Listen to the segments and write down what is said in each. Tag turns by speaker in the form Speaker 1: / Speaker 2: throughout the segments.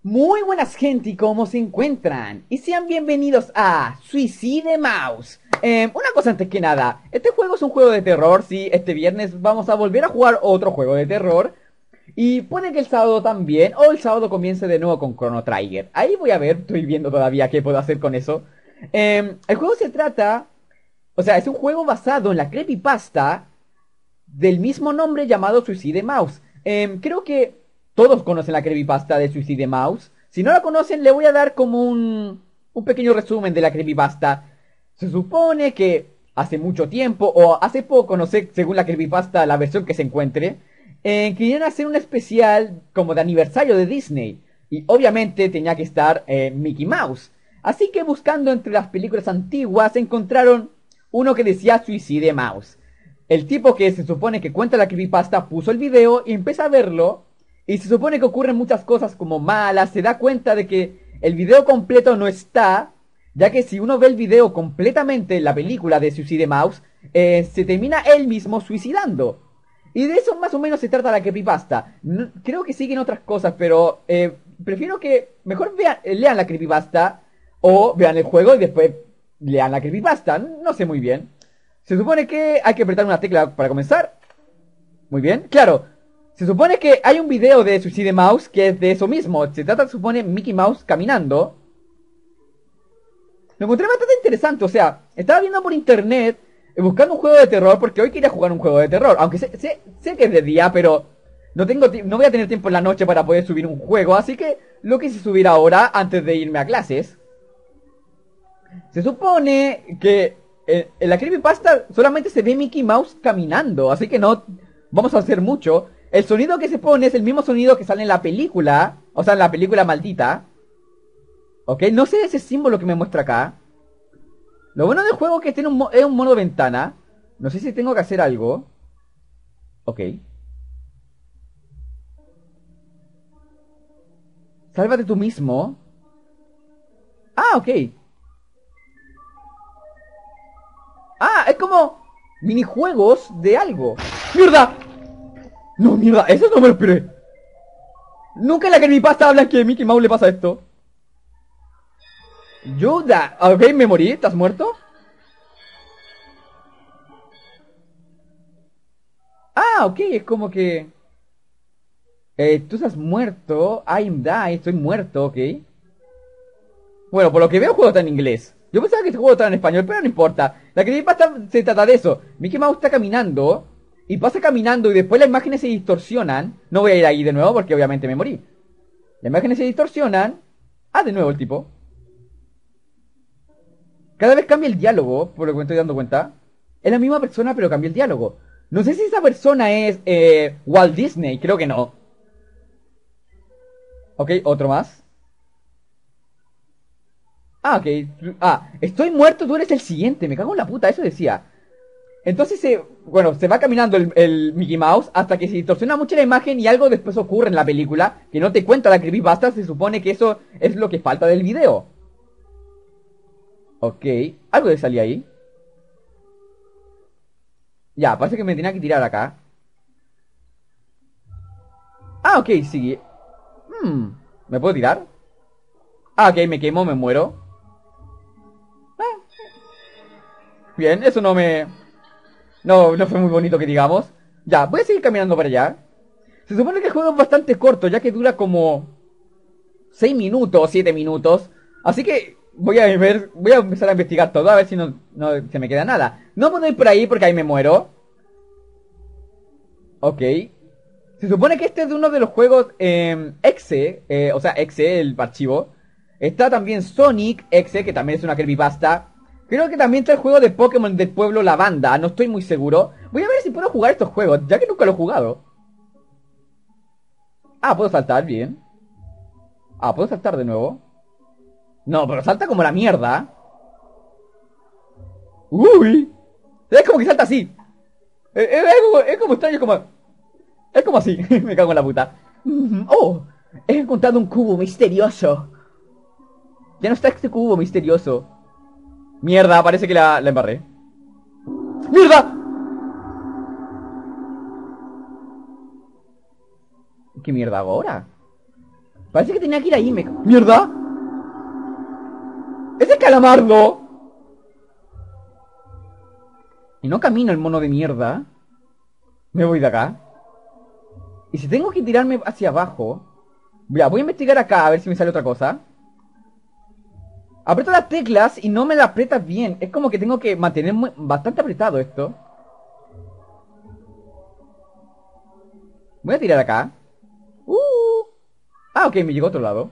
Speaker 1: Muy buenas gente, ¿y cómo se encuentran? Y sean bienvenidos a Suicide Mouse. Una cosa antes que nada, este juego es un juego de terror, sí, este viernes vamos a volver a jugar otro juego de terror. Y puede que el sábado también, o el sábado comience de nuevo con Chrono Trigger. Ahí voy a ver, estoy viendo todavía qué puedo hacer con eso. El juego se trata, o sea, es un juego basado en la creepypasta del mismo nombre llamado Suicide Mouse. Creo que todos conocen la creepypasta de Suicide Mouse. Si no la conocen, le voy a dar como un pequeño resumen de la creepypasta. Se supone que hace mucho tiempo, o hace poco, no sé, según la creepypasta, la versión que se encuentre, querían hacer un especial como de aniversario de Disney. Y obviamente tenía que estar Mickey Mouse. Así que buscando entre las películas antiguas, encontraron uno que decía Suicide Mouse. El tipo que se supone que cuenta la creepypasta puso el video y empieza a verlo. Y se supone que ocurren muchas cosas como malas. Se da cuenta de que el video completo no está. Ya que si uno ve el video completamente, la película de Suicide Mouse, se termina él mismo suicidando. Y de eso más o menos se trata la creepypasta. Creo que siguen otras cosas, pero prefiero que mejor lean la creepypasta o vean el juego y después lean la creepypasta. No sé muy bien. Se supone que hay que apretar una tecla para comenzar. Muy bien, claro. Se supone que hay un video de Suicide Mouse que es de eso mismo. Se trata, se supone, Mickey Mouse caminando. Lo encontré bastante interesante. O sea, estaba viendo por internet, buscando un juego de terror, porque hoy quería jugar un juego de terror. Aunque sé que es de día, pero no voy a tener tiempo en la noche para poder subir un juego. Así que lo quise subir ahora, antes de irme a clases. Se supone que en la creepypasta solamente se ve Mickey Mouse caminando, así que no vamos a hacer mucho. El sonido que se pone es el mismo sonido que sale en la película, o sea, en la película maldita. Ok, no sé ese símbolo que me muestra acá. Lo bueno del juego es que tiene es un modo ventana. No sé si tengo que hacer algo. Ok. Sálvate tú mismo. Ah, ok. Ah, es como minijuegos de algo. ¡Mierda! No, mierda, eso no me lo esperé. Nunca en la creepypasta hablan que a Mickey Mouse le pasa esto. Yoda, ok, me morí, ¿estás muerto? Ah, ok, es como que... tú estás muerto, I'm die, estoy muerto, ok. Bueno, por lo que veo el juego está en inglés. Yo pensaba que este juego estaba en español, pero no importa. La creepypasta se trata de eso. Mickey Mouse está caminando, y pasa caminando y después las imágenes se distorsionan. No voy a ir ahí de nuevo porque obviamente me morí. Las imágenes se distorsionan. Ah, de nuevo el tipo. Cada vez cambia el diálogo, por lo que me estoy dando cuenta. Es la misma persona, pero cambia el diálogo. No sé si esa persona es Walt Disney, creo que no. Ok, otro más. Ah, ok. Ah, estoy muerto, tú eres el siguiente. Me cago en la puta, eso decía. Entonces, bueno, se va caminando el Mickey Mouse hasta que se distorsiona mucho la imagen y algo después ocurre en la película que no te cuenta la creepypasta. Se supone que eso es lo que falta del video. Ok, algo de salir ahí. Ya, parece que me tenía que tirar acá. Ah, ok, sigue. ¿Me puedo tirar? Ah, ok, me quemo, me muero. Bien, eso no me... No fue muy bonito que digamos. Ya, voy a seguir caminando para allá. Se supone que el juego es bastante corto, ya que dura como 6 minutos, 7 minutos. Así que voy a empezar a investigar todo, a ver si no se me queda nada. No puedo ir por ahí porque ahí me muero. Ok. Se supone que este es de uno de los juegos Exe, o sea, Exe, el archivo. Está también Sonic Exe, que también es una creepypasta. Creo que también está el juego de Pokémon del pueblo Lavanda, no estoy muy seguro. Voy a ver si puedo jugar estos juegos, ya que nunca lo he jugado. Ah, puedo saltar, bien. Ah, puedo saltar de nuevo. No, pero salta como la mierda. Uy. Es como que salta así. Es como extraño, es como así. Me cago en la puta. Oh, he encontrado un cubo misterioso. Ya no está este cubo misterioso. Mierda, parece que la embarré. ¡Mierda! ¿Qué mierda hago ahora? Parece que tenía que ir ahí, ¡Mierda! ¡Ese calamardo! Y no camino el mono de mierda. Me voy de acá. Y si tengo que tirarme hacia abajo... Ya, voy a investigar acá a ver si me sale otra cosa. Aprieto las teclas y no me las aprietas bien. Es como que tengo que mantener bastante apretado esto. Voy a tirar acá. Ah, ok, me llegó a otro lado.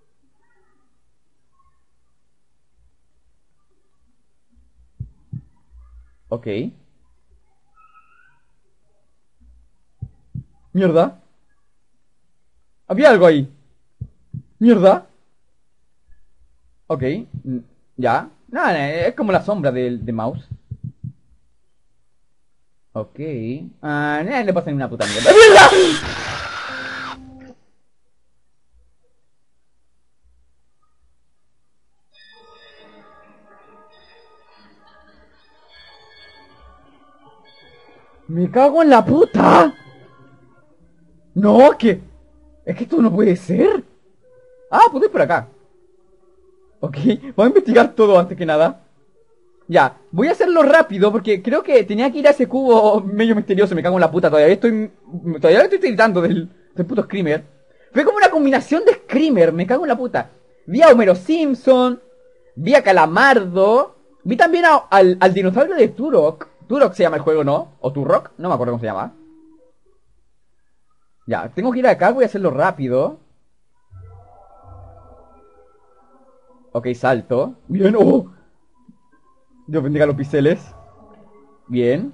Speaker 1: Ok. Mierda. Había algo ahí. Mierda. Ok. Ya. Nada, es como la sombra de mouse. Ok. No le pasa ni una puta mierda. ¡Mierda! ¡Me cago en la puta! No, que... Es que esto no puede ser. Ah, puedo ir por acá. Ok, voy a investigar todo antes que nada. Ya, voy a hacerlo rápido porque creo que tenía que ir a ese cubo medio misterioso. Me cago en la puta, todavía estoy gritando del puto Screamer. Fue como una combinación de Screamer, me cago en la puta. Vi a Homero Simpson, vi a Calamardo, vi también al dinosaurio de Turok. Turok se llama el juego, ¿no? O Turok, no me acuerdo cómo se llama. Ya, tengo que ir acá, voy a hacerlo rápido. Ok, salto. Bien, oh. Dios bendiga los píxeles. Bien.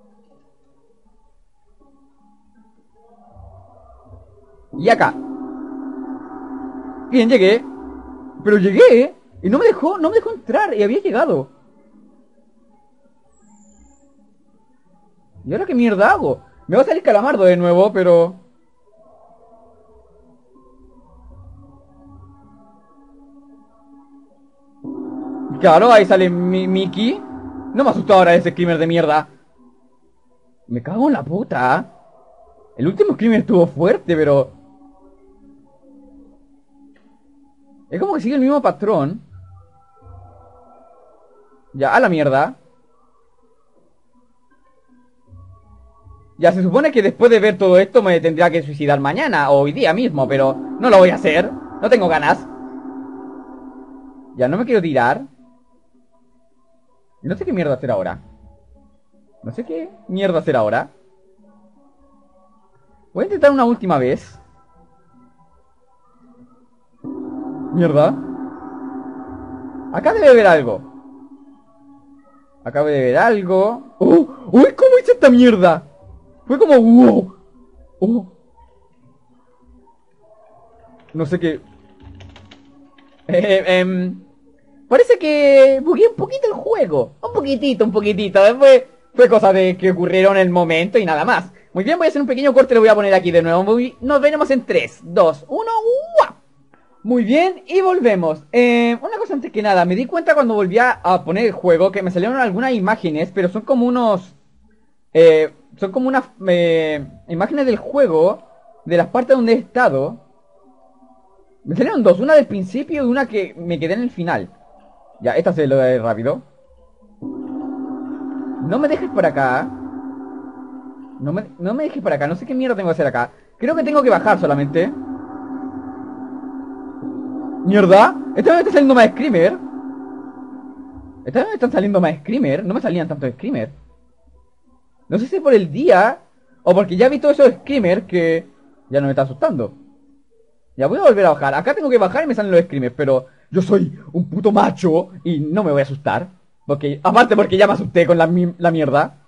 Speaker 1: Y acá. Bien, llegué. Pero llegué. Y no me dejó entrar. Y había llegado. ¿Y ahora qué mierda hago? Me va a salir Calamardo de nuevo, pero... Claro, ahí sale Mickey. No me asustó ahora ese screamer de mierda. Me cago en la puta. El último screamer estuvo fuerte, pero... Es como que sigue el mismo patrón. Ya, a la mierda. Ya, se supone que después de ver todo esto me tendría que suicidar mañana o hoy día mismo, pero no lo voy a hacer. No tengo ganas. Ya, no me quiero tirar. No sé qué mierda hacer ahora. No sé qué mierda hacer ahora. Voy a intentar una última vez. Mierda. Acá debe haber algo. Acabo de ver algo. ¡Oh! ¡Uy! ¿Cómo hice esta mierda? Fue como... ¡wow! ¡Oh! No sé qué... Parece que bugué un poquito el juego. Un poquitito. Fue cosa de que ocurrieron en el momento y nada más. Muy bien, voy a hacer un pequeño corte, lo voy a poner aquí de nuevo. Nos veremos en 3, 2, 1. ¡Uah! Muy bien, y volvemos. Una cosa antes que nada, me di cuenta cuando volví a poner el juego que me salieron algunas imágenes, pero son como unos... son como unas imágenes del juego, de las partes donde he estado. Me salieron dos, una del principio y una que me quedé en el final. Ya, esta se lo daré rápido. No me dejes por acá. No me dejes por acá, no sé qué mierda tengo que hacer acá. Creo que tengo que bajar solamente. ¿Mierda? Esta vez me está saliendo más Screamer. Esta vez me están saliendo más Screamer. No me salían tantos Screamer. No sé si por el día o porque ya vi todos esos Screamers que ya no me está asustando. Ya voy a volver a bajar. Acá tengo que bajar y me salen los Screamers, pero yo soy un puto macho y no me voy a asustar. Porque, aparte porque ya me asusté con la mierda.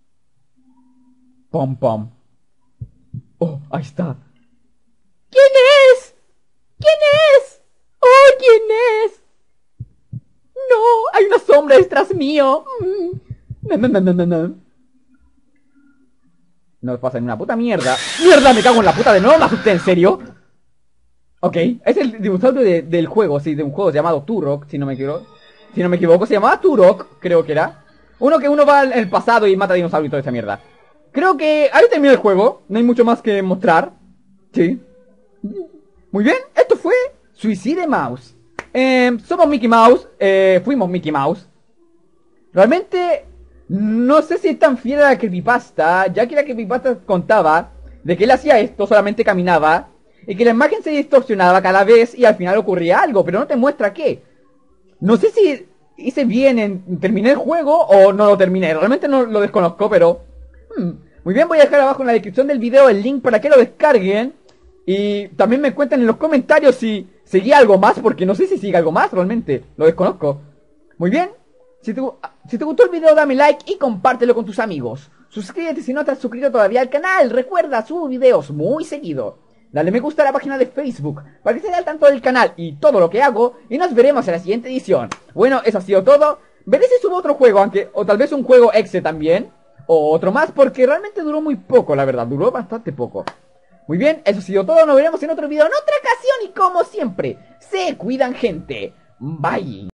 Speaker 1: Pom pom. Oh, ahí está. ¿Quién es? ¿Quién es? Oh, ¿quién es? No, hay una sombra detrás mío. No me pasa ni una puta mierda. ¡Mierda! Me cago en la puta de nuevo. Me asusté, ¿en serio? Ok, es el dinosaurio del juego, sí, de un juego llamado Turok, si no me equivoco, se llamaba Turok, creo que era. Uno va en el pasado y mata dinosaurios y toda esa mierda. Creo que ahí termina el juego, no hay mucho más que mostrar. Sí. Muy bien, esto fue Suicide Mouse. Somos Mickey Mouse, fuimos Mickey Mouse. Realmente no sé si es tan fiel a la creepypasta, ya que la creepypasta contaba de que él hacía esto, solamente caminaba, y que la imagen se distorsionaba cada vez y al final ocurría algo, pero no te muestra qué. No sé si hice bien en terminé el juego o no lo terminé, realmente no lo desconozco, pero... Muy bien, voy a dejar abajo en la descripción del video el link para que lo descarguen. Y también me cuenten en los comentarios si seguía algo más, porque no sé si sigue algo más realmente, lo desconozco. Muy bien, si te gustó el video dame like y compártelo con tus amigos. Suscríbete si no te has suscrito todavía al canal, recuerda, subo videos muy seguido. Dale me gusta a la página de Facebook para que estés al tanto del canal y todo lo que hago. Y nos veremos en la siguiente edición. Bueno, eso ha sido todo. Veré si subo otro juego, aunque o tal vez un juego exe también. O otro más, porque realmente duró muy poco, la verdad. Duró bastante poco. Muy bien, eso ha sido todo. Nos veremos en otro video en otra ocasión. Y como siempre, se cuidan, gente. Bye.